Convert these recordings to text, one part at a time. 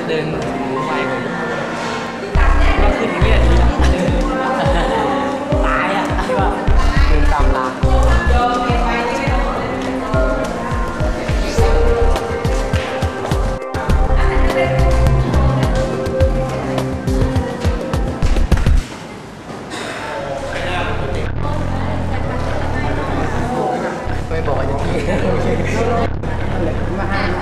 เดินไปผมก็ขึ้นอย่างเงี้ยตายอ่ะที่ว่าเดินตามลาไม่บอกว่าจะที่มาห้าม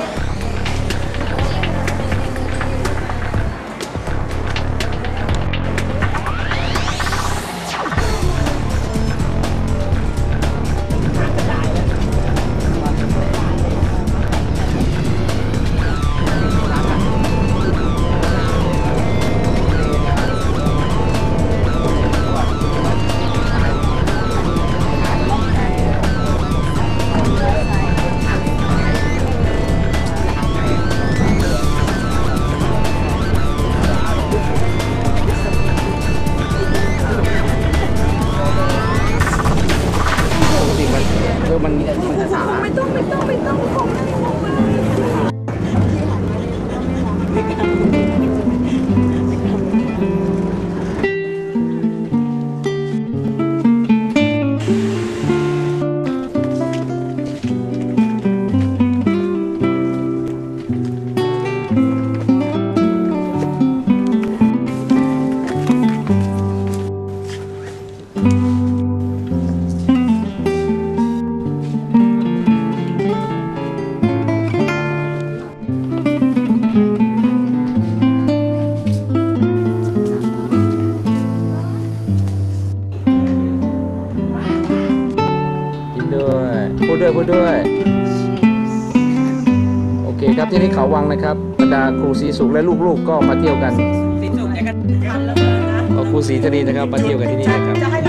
มันจะสามารถไม่ต้องพูดด้วยโอเคครับที่นี่เขาวังนะครับบรรดาครูศรีสุขและลูกๆก็มาเที่ยวกันครูศรีธนีนะครับมาเที่ยวกันที่นี่นะครับ